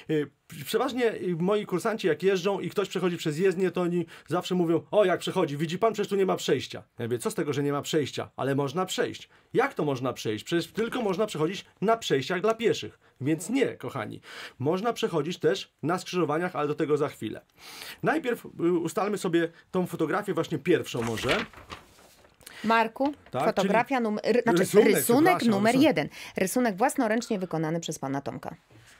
Przeważnie moi kursanci jak jeżdżą i ktoś przechodzi przez jezdnię, to oni zawsze mówią: o, jak przechodzi, widzi pan, przecież tu nie ma przejścia. Ja mówię: co z tego, że nie ma przejścia, ale można przejść. Jak to można przejść? Przecież tylko można przechodzić na przejściach dla pieszych. Więc nie, kochani. Można przechodzić też na skrzyżowaniach, ale do tego za chwilę. Najpierw ustalmy sobie tą fotografię właśnie pierwszą może. Marku, Tak, fotografia czyli numer, znaczy rysunek, rysunek, przepraszam, numer rysunek. jeden. Rysunek własnoręcznie wykonany przez pana Tomka.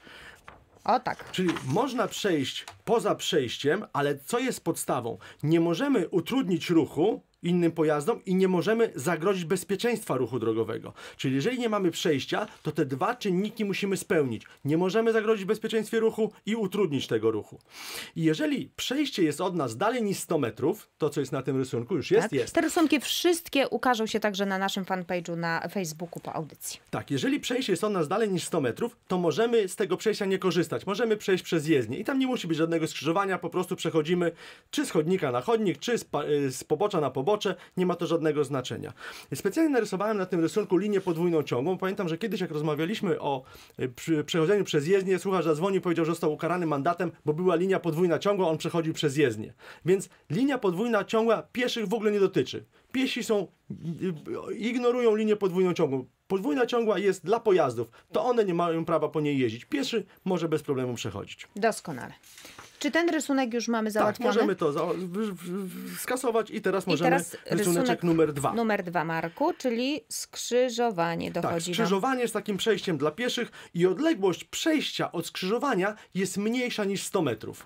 O tak. Czyli można przejść poza przejściem, ale co jest podstawą? Nie możemy utrudnić ruchu innym pojazdom i nie możemy zagrozić bezpieczeństwa ruchu drogowego. Czyli jeżeli nie mamy przejścia, to te dwa czynniki musimy spełnić. Nie możemy zagrozić bezpieczeństwie ruchu i utrudnić tego ruchu. I jeżeli przejście jest od nas dalej niż sto metrów, to co jest na tym rysunku już jest, tak. jest. Te rysunki wszystkie ukażą się także na naszym fanpage'u na Facebooku po audycji. Tak, jeżeli przejście jest od nas dalej niż sto metrów, to możemy z tego przejścia nie korzystać. Możemy przejść przez jezdnię i tam nie musi być żadnego skrzyżowania, po prostu przechodzimy czy z chodnika na chodnik, czy z, z pobocza na pobocze, nie ma to żadnego znaczenia. Specjalnie narysowałem na tym rysunku linię podwójną ciągłą. Pamiętam, że kiedyś jak rozmawialiśmy o przy, przechodzeniu przez jezdnię, słuchacz zadzwonił i powiedział, że został ukarany mandatem, bo była linia podwójna ciągła, on przechodził przez jezdnię. Więc linia podwójna ciągła pieszych w ogóle nie dotyczy. Piesi są, ignorują linię podwójną ciągłą. Podwójna ciągła jest dla pojazdów, to one nie mają prawa po niej jeździć. Pieszy może bez problemu przechodzić. Doskonale. Czy ten rysunek już mamy załatwiony? Tak, możemy to za w, w, skasować i teraz I możemy teraz rysuneczek rysunek numer dwa. Numer dwa, Marku, czyli skrzyżowanie Tak, dochodzi nam. skrzyżowanie jest takim przejściem dla pieszych i odległość przejścia od skrzyżowania jest mniejsza niż sto metrów.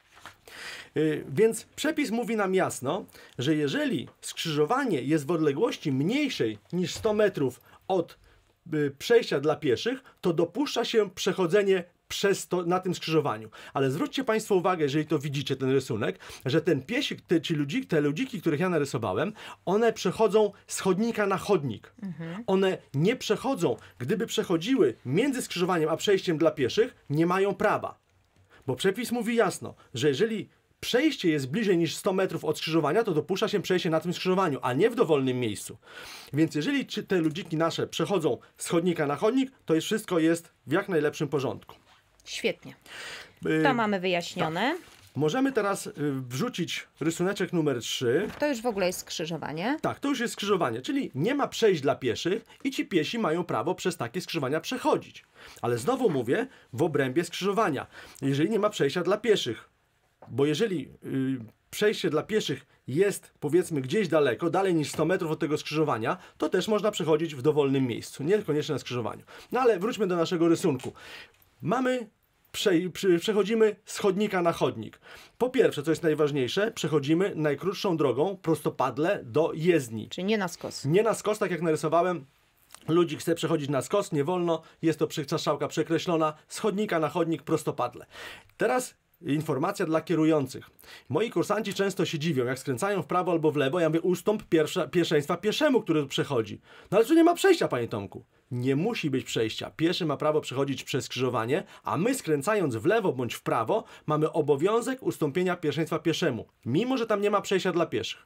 Yy, więc przepis mówi nam jasno, że jeżeli skrzyżowanie jest w odległości mniejszej niż sto metrów od yy, przejścia dla pieszych, to dopuszcza się przechodzenie przez to, na tym skrzyżowaniu. Ale zwróćcie Państwo uwagę, jeżeli to widzicie, ten rysunek, że ten piesik, te, ci ludzi, te ludziki, których ja narysowałem, one przechodzą z chodnika na chodnik. Mhm. One nie przechodzą, gdyby przechodziły między skrzyżowaniem a przejściem dla pieszych, nie mają prawa. Bo przepis mówi jasno, że jeżeli przejście jest bliżej niż sto metrów od skrzyżowania, to dopuszcza się przejście na tym skrzyżowaniu, a nie w dowolnym miejscu. Więc jeżeli te ludziki nasze przechodzą z chodnika na chodnik, to jest, wszystko jest w jak najlepszym porządku. Świetnie. To mamy wyjaśnione. Tak. Możemy teraz y, wrzucić rysuneczek numer trzy. To już w ogóle jest skrzyżowanie. Tak, to już jest skrzyżowanie, czyli nie ma przejść dla pieszych i ci piesi mają prawo przez takie skrzyżowania przechodzić. Ale znowu mówię, w obrębie skrzyżowania. Jeżeli nie ma przejścia dla pieszych, bo jeżeli y, przejście dla pieszych jest, powiedzmy, gdzieś daleko, dalej niż sto metrów od tego skrzyżowania, to też można przechodzić w dowolnym miejscu, niekoniecznie na skrzyżowaniu. No ale wróćmy do naszego rysunku. Mamy, prze, przy, przechodzimy z chodnika na chodnik. Po pierwsze, co jest najważniejsze, przechodzimy najkrótszą drogą prostopadle do jezdni. Czyli nie na skos. Nie na skos, tak jak narysowałem. Ludzik chce przechodzić na skos, nie wolno, jest to strzałka przekreślona, z chodnika na chodnik prostopadle. Teraz informacja dla kierujących. Moi kursanci często się dziwią, jak skręcają w prawo albo w lewo, ja mówię, ustąp pierwsza, pierwszeństwa pieszemu, który tu przechodzi. No ale tu nie ma przejścia, panie Tomku. Nie musi być przejścia. Pieszy ma prawo przechodzić przez skrzyżowanie, a my skręcając w lewo bądź w prawo mamy obowiązek ustąpienia pierwszeństwa pieszemu, mimo że tam nie ma przejścia dla pieszych.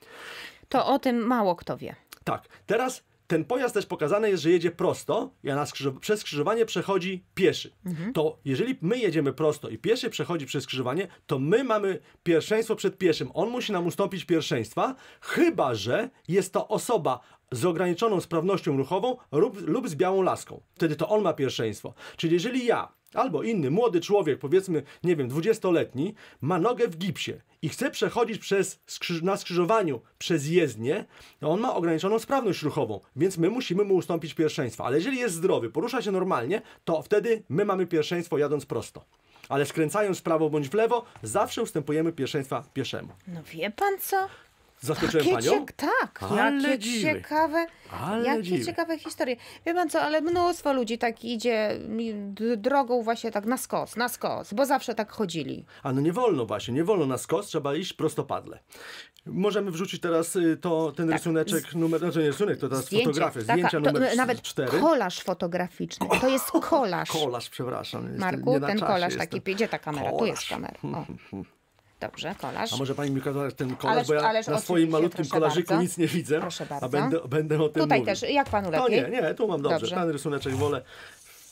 To o tym mało kto wie. Tak, teraz ten pojazd też pokazane jest, że jedzie prosto, a na skrzyż- przez skrzyżowanie przechodzi pieszy. Mhm. To jeżeli my jedziemy prosto i pieszy przechodzi przez skrzyżowanie, to my mamy pierwszeństwo przed pieszym. On musi nam ustąpić pierwszeństwa, chyba że jest to osoba z ograniczoną sprawnością ruchową lub, lub z białą laską. Wtedy to on ma pierwszeństwo. Czyli jeżeli ja albo inny młody człowiek, powiedzmy, nie wiem, dwudziestoletni, ma nogę w gipsie i chce przechodzić przez skrzyż- na skrzyżowaniu przez jezdnię, to on ma ograniczoną sprawność ruchową, więc my musimy mu ustąpić pierwszeństwa. Ale jeżeli jest zdrowy, porusza się normalnie, to wtedy my mamy pierwszeństwo jadąc prosto. Ale skręcając w prawo bądź w lewo, zawsze ustępujemy pierwszeństwa pieszemu. No wie pan co? Zaskoczyłem Takie panią? Ciek- tak, Ale jakie dziwy. ciekawe, Ale jakie dziwy. ciekawe historie. Wie pan co, ale mnóstwo ludzi tak idzie d- drogą właśnie tak na skos, na skos, bo zawsze tak chodzili. A no nie wolno właśnie, nie wolno na skos, trzeba iść prostopadle. Możemy wrzucić teraz y, to, ten Tak. rysuneczek numer, znaczy nie rysunek, to teraz Zdjęcie, fotografia, taka- zdjęcia to numer nawet cztery. kolaż fotograficzny, to jest kolaż. Kolaż, przepraszam. jestem Marku, nie na ten czasie kolaż jestem. taki, gdzie ta kamera? Tu Kolaż. jest kamera. O. Dobrze, kolaż. A może pani mi kazać ten kolaż, Ależ- bo ja ależ na swoim oczywiście, malutkim proszę kolażyku bardzo. nic nie widzę, Proszę bardzo. a będę, będę o tym Tutaj mówił. też, jak panu To lepiej? nie, nie, tu mam dobrze. Dobrze. Ten rysuneczek wolę.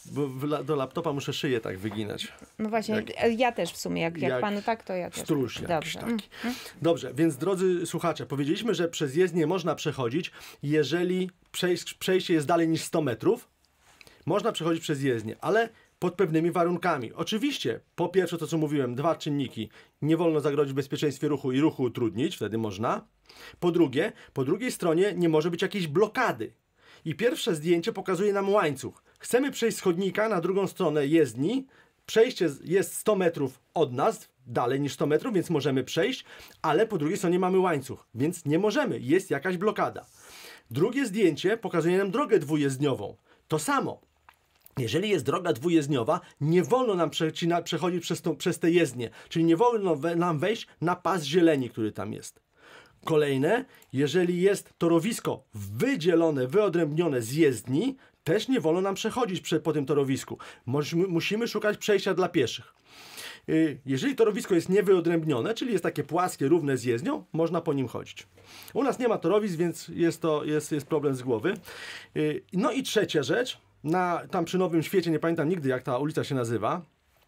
bo w, do laptopa muszę szyję tak wyginać. No właśnie, Jak- ja też w sumie, jak, jak, jak panu tak, to ja też. Struś jakiś Dobrze. taki. Mm. Dobrze, więc drodzy słuchacze, powiedzieliśmy, że przez jezdnię można przechodzić, jeżeli przejś- przejście jest dalej niż sto metrów, można przechodzić przez jezdnię, ale pod pewnymi warunkami. Oczywiście, po pierwsze to co mówiłem, dwa czynniki. Nie wolno zagrozić bezpieczeństwie ruchu i ruchu utrudnić, wtedy można. Po drugie, po drugiej stronie nie może być jakiejś blokady. I pierwsze zdjęcie pokazuje nam łańcuch. Chcemy przejść z chodnika na drugą stronę jezdni. Przejście jest sto metrów od nas, dalej niż sto metrów, więc możemy przejść, ale po drugiej stronie mamy łańcuch, więc nie możemy. Jest jakaś blokada. Drugie zdjęcie pokazuje nam drogę dwujezdniową. To samo. Jeżeli jest droga dwujezdniowa, nie wolno nam przecina, przechodzić przez, tą, przez te jezdnie, czyli nie wolno we, nam wejść na pas zieleni, który tam jest. Kolejne, jeżeli jest torowisko wydzielone, wyodrębnione z jezdni, też nie wolno nam przechodzić prze, po tym torowisku. Musimy, musimy szukać przejścia dla pieszych. Yy, jeżeli torowisko jest niewyodrębnione, czyli jest takie płaskie, równe z jezdnią, można po nim chodzić. U nas nie ma torowisk, więc jest to jest, jest problem z głowy. Yy, no i trzecia rzecz, na, tam przy Nowym Świecie, nie pamiętam nigdy jak ta ulica się nazywa,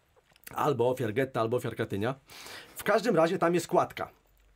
albo Ofiar Getta, albo Ofiar Katynia. W każdym razie tam jest kładka.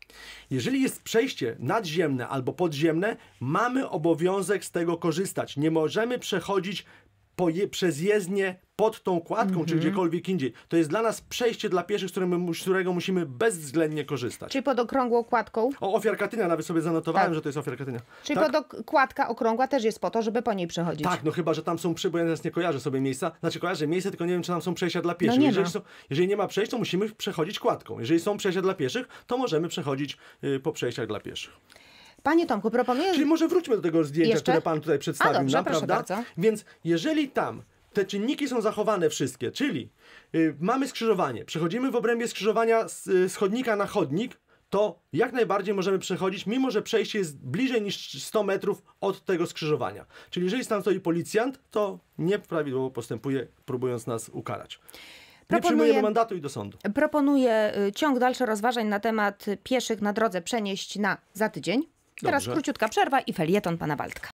Jeżeli jest przejście nadziemne albo podziemne, mamy obowiązek z tego korzystać. Nie możemy przechodzić po je, przez jezdnię pod tą kładką, czy gdziekolwiek indziej. To jest dla nas przejście dla pieszych, z którego, z którego musimy bezwzględnie korzystać. Czyli pod okrągłą kładką? O, Ofiar Katynia nawet sobie zanotowałem, Tak. że to jest Ofiar Katynia. Czyli Tak? pod ok- kładka okrągła też jest po to, żeby po niej przechodzić. Tak, no chyba, że tam są przy, bo ja teraz nie kojarzę sobie miejsca. Znaczy kojarzę miejsce, tylko nie wiem, czy tam są przejścia dla pieszych. No nie jeżeli, ma. są, jeżeli nie ma przejść, to musimy przechodzić kładką. Jeżeli są przejścia dla pieszych, to możemy przechodzić y, po przejściach dla pieszych. Panie Tomku, proponuję... Czyli może wróćmy do tego zdjęcia, Jeszcze? które pan tutaj przedstawił, A, dobrze, nam, proszę prawda? bardzo. Więc jeżeli tam te czynniki są zachowane wszystkie, czyli y, mamy skrzyżowanie, przechodzimy w obrębie skrzyżowania z, y, z chodnika na chodnik, to jak najbardziej możemy przechodzić, mimo że przejście jest bliżej niż sto metrów od tego skrzyżowania. Czyli jeżeli tam stoi policjant, to nieprawidłowo postępuje, próbując nas ukarać. Nie Proponuję- przyjmujemy mandatu i do sądu. Proponuję y, ciąg dalszy rozważań na temat pieszych na drodze przenieść na za tydzień. Teraz Dobrze. króciutka przerwa i felieton pana Waldka.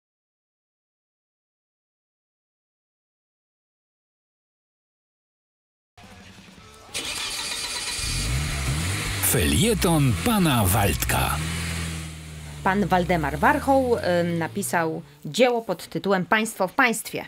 Felieton pana Waldka. Pan Waldemar Warchoł y, napisał dzieło pod tytułem Państwo w państwie.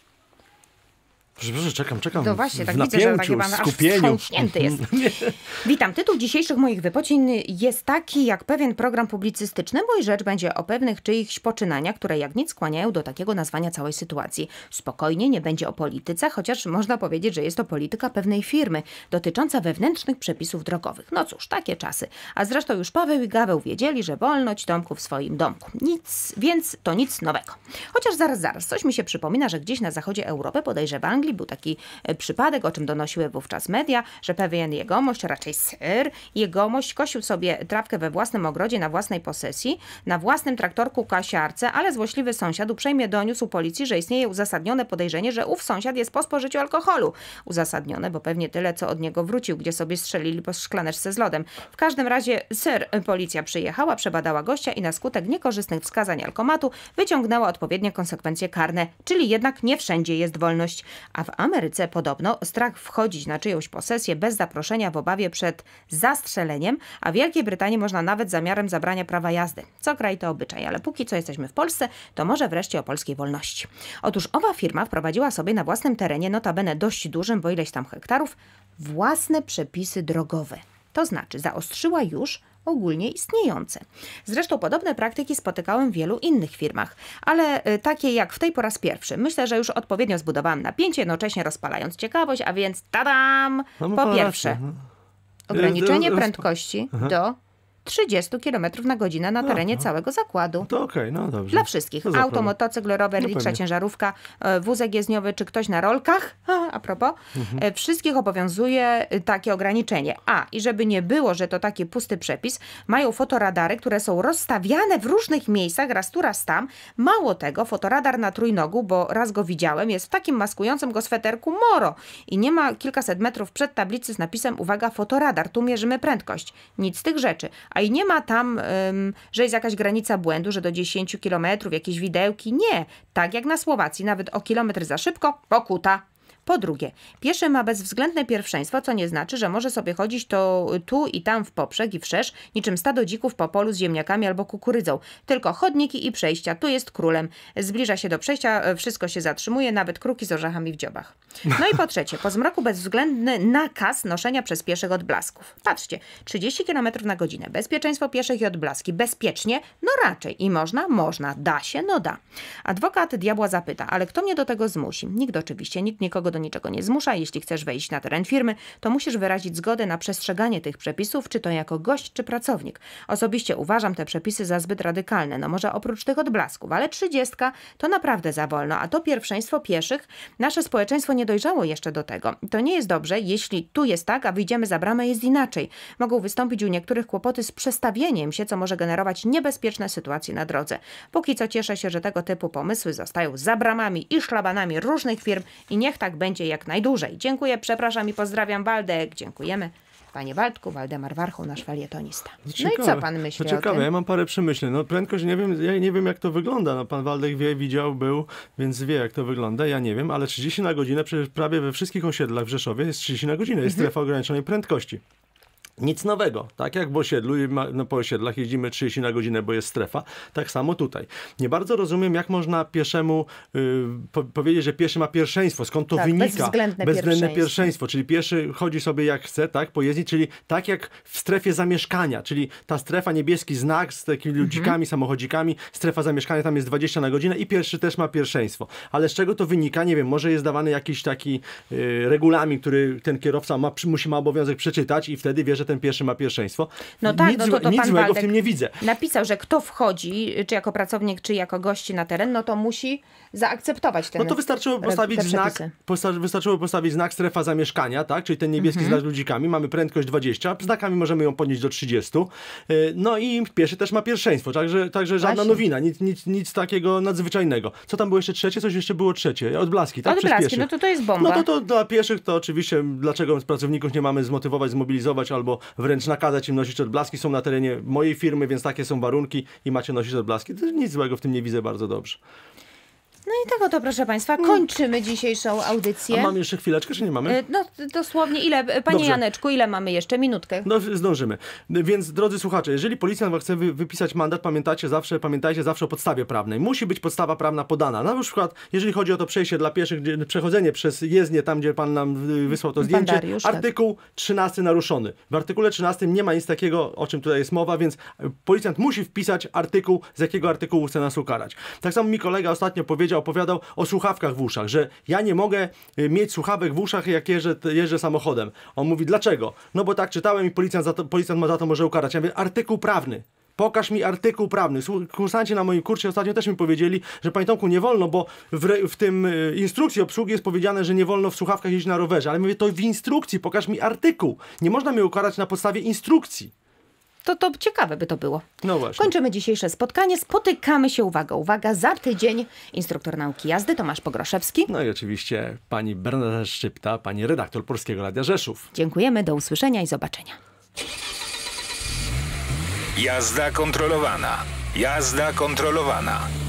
Proszę, proszę, czekam, czekam. No właśnie, tak w widzę, że napięciu, taki pan aż skupieniu. wstrząśnięty jest. Witam. Tytuł dzisiejszych moich wypocin jest taki jak pewien program publicystyczny, bo i rzecz będzie o pewnych czyichś poczynaniach, które jak nic skłaniają do takiego nazwania całej sytuacji. Spokojnie, nie będzie o polityce, chociaż można powiedzieć, że jest to polityka pewnej firmy dotycząca wewnętrznych przepisów drogowych. No cóż, takie czasy. A zresztą już Paweł i Gaweł wiedzieli, że wolność Tomku w swoim domku. Nic, więc to nic nowego. Chociaż zaraz, zaraz, coś mi się przypomina, że gdzieś na zachodzie Europy, bodajże w Anglii, był taki e, przypadek, o czym donosiły wówczas media, że pewien jegomość, raczej sir, jegomość kosił sobie trawkę we własnym ogrodzie, na własnej posesji, na własnym traktorku kasiarce, ale złośliwy sąsiad uprzejmie doniósł policji, że istnieje uzasadnione podejrzenie, że ów sąsiad jest po spożyciu alkoholu. Uzasadnione, bo pewnie tyle, co od niego wrócił, gdzie sobie strzelili po szklaneczce z lodem. W każdym razie sir, policja przyjechała, przebadała gościa i na skutek niekorzystnych wskazań alkomatu wyciągnęła odpowiednie konsekwencje karne, czyli jednak nie wszędzie jest wolność. A w Ameryce podobno strach wchodzić na czyjąś posesję bez zaproszenia w obawie przed zastrzeleniem, a w Wielkiej Brytanii można nawet zamiarem zabrania prawa jazdy. Co kraj to obyczaj, ale póki co jesteśmy w Polsce, to może wreszcie o polskiej wolności. Otóż owa firma wprowadziła sobie na własnym terenie, notabene dość dużym, bo ileś tam hektarów, własne przepisy drogowe. To znaczy zaostrzyła już ogólnie istniejące. Zresztą podobne praktyki spotykałem w wielu innych firmach, ale y, takie jak w tej po raz pierwszy. Myślę, że już odpowiednio zbudowałam napięcie, jednocześnie rozpalając ciekawość, a więc tadam! No, ma Po pan pierwsze, rację, no. ograniczenie Ja- ja- prędkości do trzydzieści kilometrów na godzinę na terenie całego zakładu. To okej, no dobrze. Dla wszystkich. To za Auto, problem. motocykl, rower, No litrza, pewnie. ciężarówka, e, wózek jezdniowy czy ktoś na rolkach. A, a propos. Mhm. E, Wszystkich obowiązuje e, takie ograniczenie. A, i żeby nie było, że to taki pusty przepis, mają fotoradary, które są rozstawiane w różnych miejscach, raz tu, raz tam. Mało tego, fotoradar na trójnogu, bo raz go widziałem, jest w takim maskującym go sweterku moro i nie ma kilkaset metrów przed tablicy z napisem uwaga, fotoradar, tu mierzymy prędkość. Nic z tych rzeczy. A i nie ma tam Ym, że jest jakaś granica błędu, że do dziesięciu kilometrów, jakieś widełki. Nie. Tak jak na Słowacji, nawet o kilometr za szybko, pokuta. Po drugie, pieszy ma bezwzględne pierwszeństwo, co nie znaczy, że może sobie chodzić to tu i tam w poprzek i wszerz, niczym stado dzików po polu z ziemniakami albo kukurydzą. Tylko chodniki i przejścia, tu jest królem. Zbliża się do przejścia, wszystko się zatrzymuje, nawet kruki z orzechami w dziobach. No i po trzecie, po zmroku bezwzględny nakaz noszenia przez pieszych odblasków. Patrzcie, trzydzieści kilometrów na godzinę, bezpieczeństwo pieszych i odblaski. Bezpiecznie? No raczej. I można? Można. Da się? No da. Adwokat diabła zapyta, ale kto mnie do tego zmusi? Nikt oczywiście, nikt nikogo do niczego nie zmusza. Jeśli chcesz wejść na teren firmy, to musisz wyrazić zgodę na przestrzeganie tych przepisów, czy to jako gość, czy pracownik. Osobiście uważam te przepisy za zbyt radykalne, no może oprócz tych odblasków, ale trzydziestka to naprawdę za wolno, a to pierwszeństwo pieszych. Nasze społeczeństwo nie dojrzało jeszcze do tego. To nie jest dobrze, jeśli tu jest tak, a wyjdziemy za bramę, jest inaczej. Mogą wystąpić u niektórych kłopoty z przestawieniem się, co może generować niebezpieczne sytuacje na drodze. Póki co cieszę się, że tego typu pomysły zostają za bramami i szlabanami różnych firm i niech tak będzie jak najdłużej. Dziękuję, przepraszam i pozdrawiam, Waldek. Dziękujemy. Panie Waldku, Waldemar Warchoł, nasz felietonista. No ciekawe, i co pan myśli to ciekawe, o tym? Ja mam parę przemyśleń. No prędkość, nie wiem, ja nie wiem jak to wygląda. No, pan Waldek wie, widział, był, więc wie jak to wygląda. Ja nie wiem, ale trzydzieści na godzinę przy, prawie we wszystkich osiedlach w Rzeszowie jest trzydzieści na godzinę. Jest mhm. strefa ograniczonej prędkości. Nic nowego. Tak jak w osiedlu, no po osiedlach jeździmy trzydzieści na godzinę, bo jest strefa. Tak samo tutaj. Nie bardzo rozumiem, jak można pieszemu y, po, powiedzieć, że pieszy ma pierwszeństwo. Skąd to tak, wynika? Bezwzględne, bezwzględne pierwszeństwo. pierwszeństwo. Czyli pieszy chodzi sobie jak chce, tak, pojeździć, czyli tak jak w strefie zamieszkania. Czyli ta strefa, niebieski znak z takimi ludzikami, mhm. samochodzikami, strefa zamieszkania tam jest dwadzieścia na godzinę i pieszy też ma pierwszeństwo. Ale z czego to wynika? Nie wiem, może jest dawany jakiś taki y, regulamin, który ten kierowca ma, musi ma obowiązek przeczytać i wtedy wie, że ten pieszy ma pierwszeństwo. No tak, nic no to, to nic pan złego Waldek w tym nie widzę. Napisał, że kto wchodzi, czy jako pracownik, czy jako gości na teren, no to musi zaakceptować ten No to wystarczyło postawić znak, posta- wystarczyło postawić znak strefa zamieszkania, tak? Czyli ten niebieski mm-hmm. znak z ludzikami. Mamy prędkość dwadzieścia, znakami możemy ją podnieść do trzydziestu. No i pieszy też ma pierwszeństwo, także, także żadna Właśnie. nowina, nic, nic, nic takiego nadzwyczajnego. Co tam było jeszcze trzecie? Coś jeszcze było trzecie. Odblaski, tak? Odblaski, no to to jest bomba. No to, to dla pieszych to oczywiście, dlaczego pracowników nie mamy zmotywować, zmobilizować albo wręcz nakazać im nosić odblaski. Są na terenie mojej firmy, więc takie są warunki i macie nosić odblaski. To nic złego w tym nie widzę bardzo dobrze. No i tak oto, proszę Państwa, kończymy dzisiejszą audycję. A mamy jeszcze chwileczkę, czy nie mamy? No dosłownie, ile, Panie Dobrze. Janeczku, ile mamy jeszcze? Minutkę. No zdążymy. Więc drodzy słuchacze, jeżeli policjant chce wy, wypisać mandat, pamiętacie zawsze, pamiętajcie zawsze o podstawie prawnej. Musi być podstawa prawna podana. Na przykład, jeżeli chodzi o to przejście dla pieszych, gdzie, przechodzenie przez jezdnię, tam gdzie Pan nam wysłał to zdjęcie, Dariusz, artykuł tak. trzynasty naruszony. W artykule trzynastym nie ma nic takiego, o czym tutaj jest mowa, więc policjant musi wpisać artykuł, z jakiego artykułu chce nas ukarać. Tak samo mi kolega ostatnio powiedział, opowiadał o słuchawkach w uszach, że ja nie mogę mieć słuchawek w uszach, jak jeżdżę, jeżdżę samochodem. On mówi, dlaczego? No bo tak czytałem i policjant, za to, policjant ma za to może ukarać. Ja mówię, artykuł prawny. Pokaż mi artykuł prawny. Kursanci na moim kursie ostatnio też mi powiedzieli, że panie Tomku, nie wolno, bo w, w tym instrukcji obsługi jest powiedziane, że nie wolno w słuchawkach jeździć na rowerze. Ale mówię, to w instrukcji, pokaż mi artykuł. Nie można mnie ukarać na podstawie instrukcji. To, to ciekawe by to było. No właśnie. Kończymy dzisiejsze spotkanie. Spotykamy się, uwaga, uwaga, za tydzień. Instruktor nauki jazdy Tomasz Pogroszewski. No i oczywiście pani Bernadetta Szczypta, pani redaktor Polskiego Radia Rzeszów. Dziękujemy, do usłyszenia i zobaczenia. Jazda kontrolowana. Jazda kontrolowana.